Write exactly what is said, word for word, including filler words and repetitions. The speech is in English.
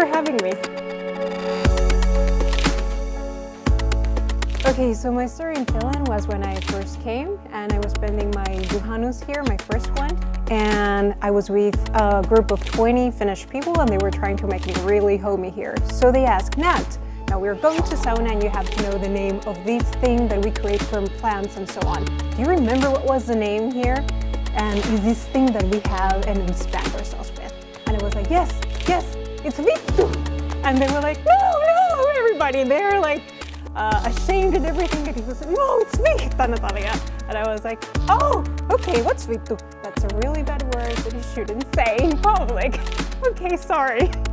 for having me. Okay, so my story in Finland was when I first came and I was spending my Juhannus here, my first one. And I was with a group of twenty Finnish people and they were trying to make me really homey here. So they asked, Nat, now we're going to sauna and you have to know the name of this thing that we create from plants and so on. Do you remember what was the name here? And is this thing that we have and we spank ourselves with? And I was like, yes, yes, it's vittu. And they were like, no, no, everybody. They're like, Uh, ashamed and everything, and he was like, no, it's vittu, Natalia. And I was like, oh, okay, what's vittu? That's a really bad word that you shouldn't say in public. Okay, sorry.